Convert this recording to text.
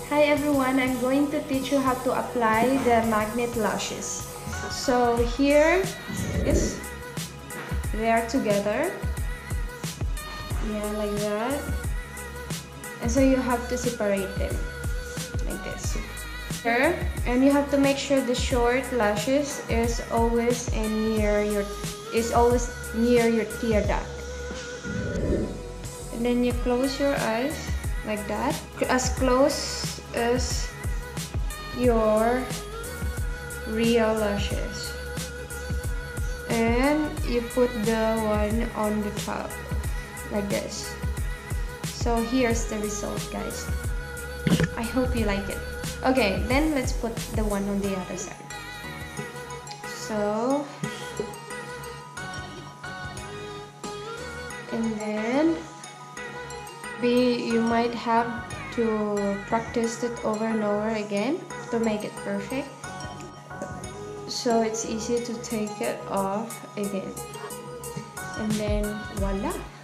Hi everyone, I'm going to teach you how to apply the magnet lashes. So here is, they are together, yeah, like that, and so you have to separate them like this. Here, and you have to make sure the short lashes is always near your tear duct. And then you close your eyes like that, as close as your real lashes, and you put the one on the top like this. So here's the result, guys. I hope you like it. Okay, then let's put the one on the other side. So, and then you might have to practice it over and over again to make it perfect, so it's easy to take it off again, and then voila.